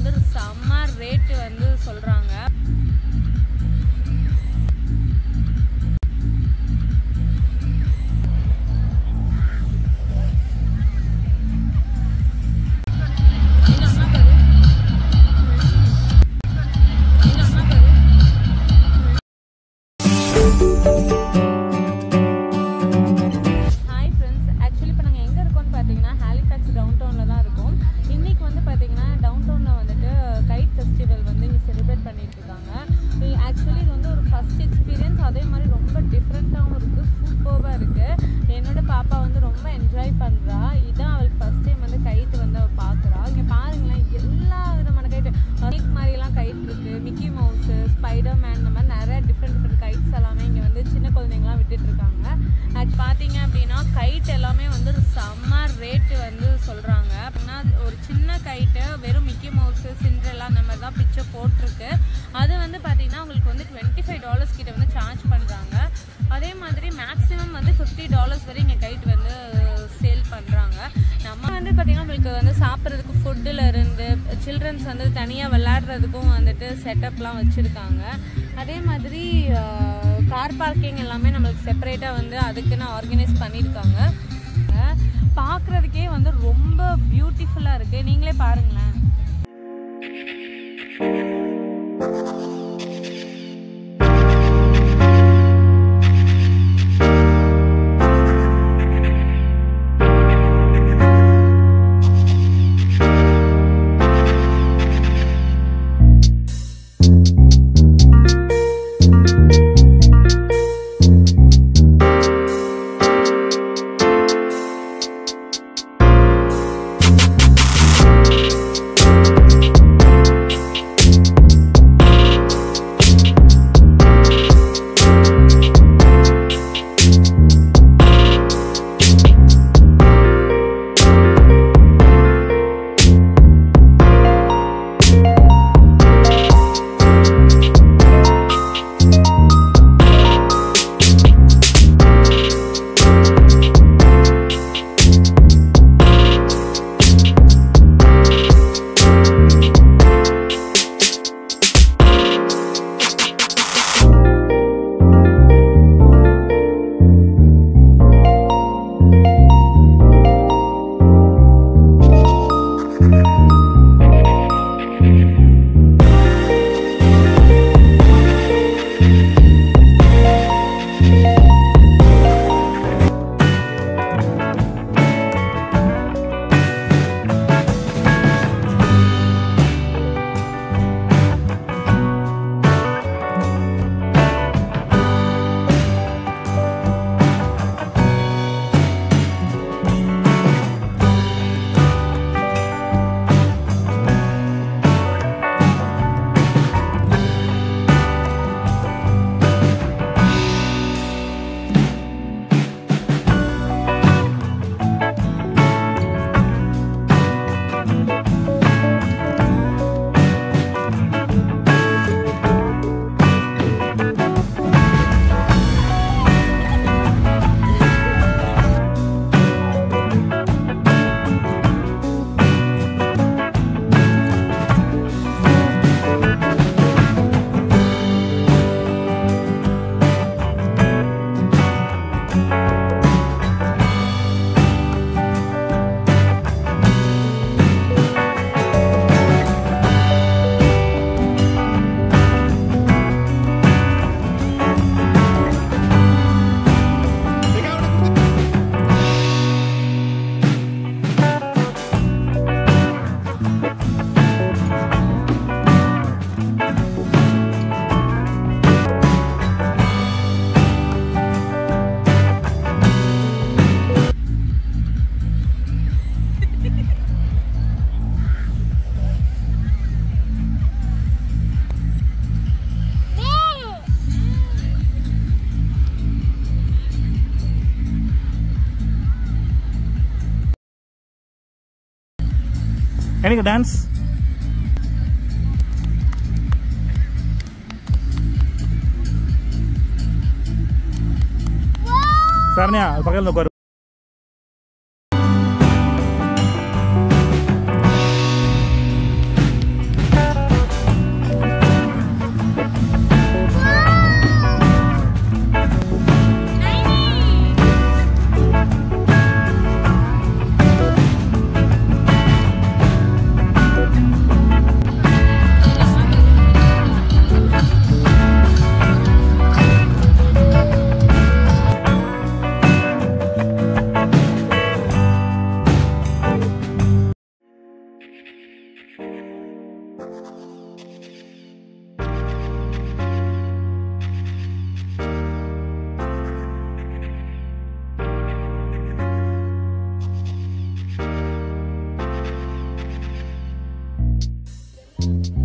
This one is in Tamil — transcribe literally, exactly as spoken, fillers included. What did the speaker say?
வந்து செம்ம ரேட்டு வந்து சொல்கிறாங்க. ஹாய் ஃப்ரெண்ட்ஸ், ஆக்சுவலி இப்போ நாங்கள் எங்கே இருக்கோம்னு பார்த்தீங்கன்னா ஹாலிஃபேக்ஸ் டவுன் டவுனில் தான் இருக்கோம். இன்றைக்கி வந்து பார்த்தீங்கன்னா டவுன் டவுனில் வந்துட்டு கைட் ஃபெஸ்டிவல் வந்து இங்கே செலிப்ரேட் பண்ணிட்டு இருக்காங்க. ஆக்சுவலி இது வந்து ஒரு ஃபஸ்ட் எக்ஸ்பீரியன்ஸ், அதே மாதிரி ரொம்ப டிஃப்ரெண்ட்டாகவும் இருக்குது, சூப்பராக இருக்குது. என்னோடய பாப்பா வந்து ரொம்ப என்ஜாய் பண்ணுறா. இதுதான் அவளுக்கு ஃபஸ்ட் டைம் வந்து கைட்டு வந்து அவள் பார்க்குறா. இங்கே பாருங்களேன், எல்லா விதமான கைட்டு கேக் மாதிரிலாம் கைட் இருக்குது, மிக்கி மவுஸு, ஸ்பைடர் மேன், இந்த மாதிரி நிறையா டிஃப்ரெண்ட் டிஃப்ரெண்ட் கைட்ஸ் எல்லாமே இங்கே வந்து சின்ன குழந்தைங்களாம் விட்டுட்ருக்காங்க. அது பார்த்தீங்க அப்படின்னா கைட் எல்லாமே வந்து செம்ம ரேட்டு வந்து சொல்கிறாங்க. அப்படின்னா ஒரு சின்ன கைட்டு வெறும் மிக்கி மவுஸு, சிண்ட்ரெல்லா அந்த மாதிரி தான் பிக்சர் போட்டிருக்கு. அது வந்து பார்த்தீங்கன்னா உங்களுக்கு வந்து டுவெண்ட்டி ஃபைவ் டாலர்ஸ் கிட்ட வந்து சார்ஜ் பண்ணுறாங்க. அதே மாதிரி மேக்ஸிமம் வந்து ஃபிஃப்டி டாலர்ஸ் வரை இங்கே கைட் வந்து சேல் பண்ணுறாங்க. நம்ம வந்து பார்த்திங்கன்னா உங்களுக்கு வந்து சாப்பிட்றதுக்கு ஃபுட்டில் இருந்து சில்ட்ரன்ஸ் வந்து தனியாக விளையாடுறதுக்கும் வந்துட்டு செட்டப்லாம் வச்சுருக்காங்க. அதே மாதிரி கார் பார்க்கிங் எல்லாமே நம்மளுக்கு செப்பரேட்டாக வந்து அதுக்குன்னு ஆர்கனைஸ் பண்ணியிருக்காங்க. பார்க்குறதுக்கே வந்து ரொம்ப பியூட்டிஃபுல்லாக இருக்குது. நீங்களே பாருங்களேன். எனக்கு டான்ஸ் சரண்யா அது பக்கத்தில் உட்காரு. பண்ணுங்கள்.